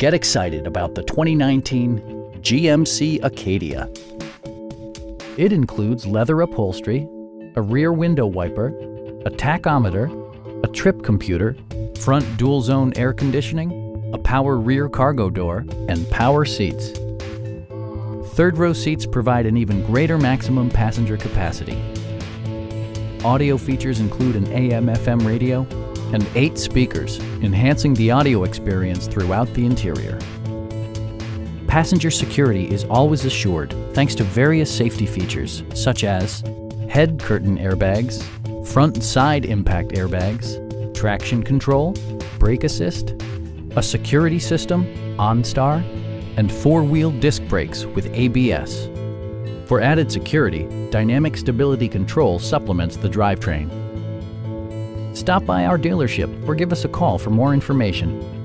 Get excited about the 2019 GMC Acadia. It includes leather upholstery, a rear window wiper, a tachometer, a trip computer, front dual-zone air conditioning, a power rear cargo door, and power seats. Third-row seats provide an even greater maximum passenger capacity. Audio features include an AM/FM radio and 8 speakers, enhancing the audio experience throughout the interior. Passenger security is always assured thanks to various safety features such as head curtain airbags, front and side impact airbags, traction control, brake assist, a security system, OnStar, and 4-wheel disc brakes with ABS. For added security, dynamic stability control supplements the drivetrain. Stop by our dealership or give us a call for more information.